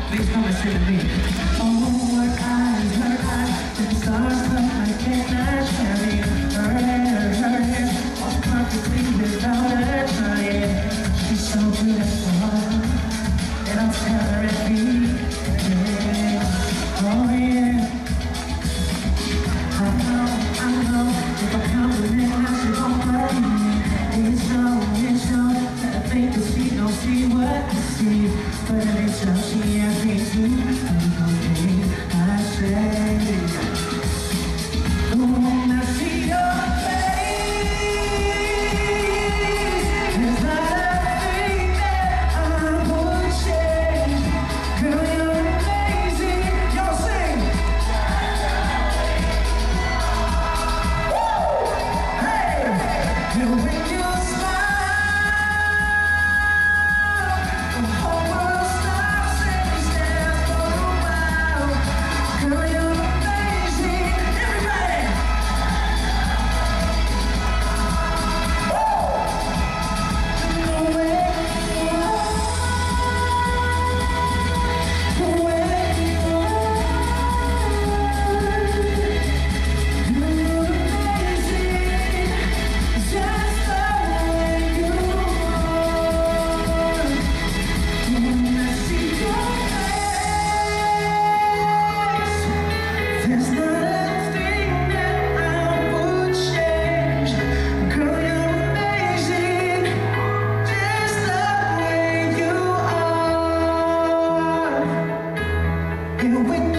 Please come and sing to me. Oh, her eyes, the stars, but I cannot share it. Her hair, all perfectly without her trying. She's so beautiful, and I'll tell her every day. Oh yeah. I know, if I compliment her, she won't believe me. It's so, that I think that she don't see what I see. But every time she asks me to, I'm okay, I say, when I see your face, there's not a thing that I would change. Girl, you're amazing. Y'all sing. When you smile, the whole world stops and stands for a while. Girl, you're amazing. Everybody! The way you are, the way you are. Girl, you're amazing. Just the way you are. When I see your face, there's not a thing that I would change. Girl, you're amazing, just the way you are. And when